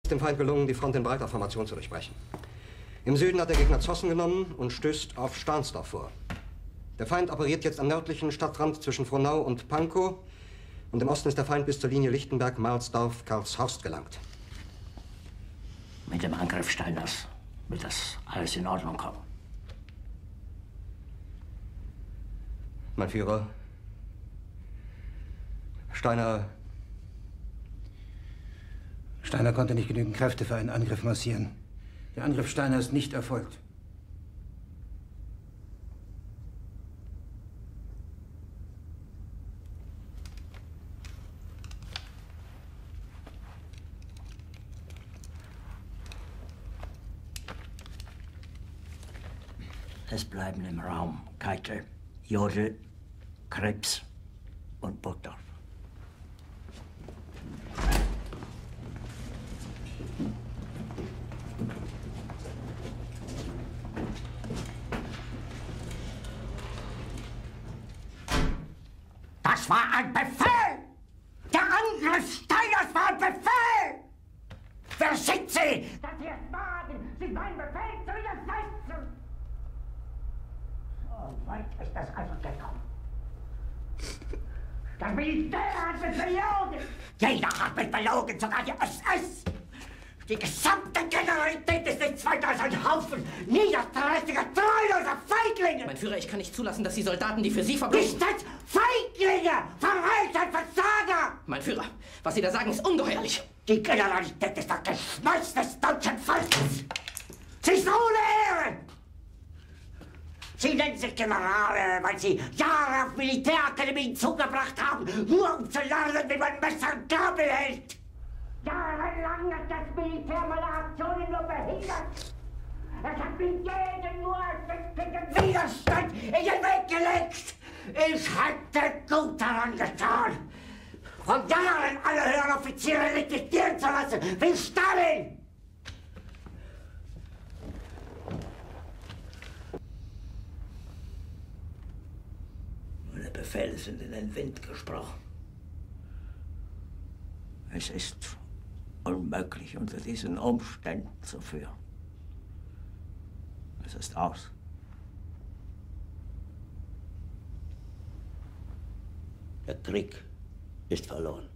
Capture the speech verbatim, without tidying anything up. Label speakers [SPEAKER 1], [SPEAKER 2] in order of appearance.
[SPEAKER 1] Es ist dem Feind gelungen, die Front in breiter Formation zu durchbrechen. Im Süden hat der Gegner Zossen genommen und stößt auf Stahnsdorf vor. Der Feind operiert jetzt am nördlichen Stadtrand zwischen Frohnau und Pankow und im Osten ist der Feind bis zur Linie Lichtenberg-Marsdorf-Karlshorst gelangt.
[SPEAKER 2] Mit dem Angriff Steiners wird das alles in Ordnung kommen.
[SPEAKER 1] Mein Führer, Steiner...
[SPEAKER 3] Steiner konnte nicht genügend Kräfte für einen Angriff massieren. Der Angriff Steiner ist nicht erfolgt.
[SPEAKER 2] Es bleiben im Raum Keitel, Jodl, Krebs und Burgdorf.
[SPEAKER 4] Das war ein Befehl! Der Angriff Steiners war ein Befehl! Wer sind Sie, dass Sie es wagen, sich meinen Befehl zu widersetzen? So weit ist das also gekommen. Das Militär hat mich belogen! Jeder hat mich belogen, sogar die S S! Die gesamte Generalität ist nichts weiter als ein Haufen niederträchtiger, treuloser Feiglinge!
[SPEAKER 5] Mein Führer, ich kann nicht zulassen, dass die Soldaten, die für Sie verbringen...
[SPEAKER 4] Nicht als Feiglinge! Verreiter, Versager!
[SPEAKER 5] Mein Führer, was Sie da sagen, ist ungeheuerlich!
[SPEAKER 4] Die Generalität ist das Geschmeiß des deutschen Volkes! Sie ist ohne Ehre! Sie nennen sich Generale, weil Sie Jahre auf Militärakademien zugebracht haben, nur um zu lernen, wie man Messer und Gabel hält! Jahrelang hat das Militär meine Aktionen nur behindert. Es hat mir jeden nur ersichtlichen Widerstand in den Weg gelegt. Ich hätte gut daran getan, von Jahren alle höheren Offiziere liquidieren zu lassen, wie Stalin.
[SPEAKER 2] Meine Befehle sind in den Wind gesprochen. Es ist unmöglich, unter diesen Umständen zu führen. Es ist aus. Der Krieg ist verloren.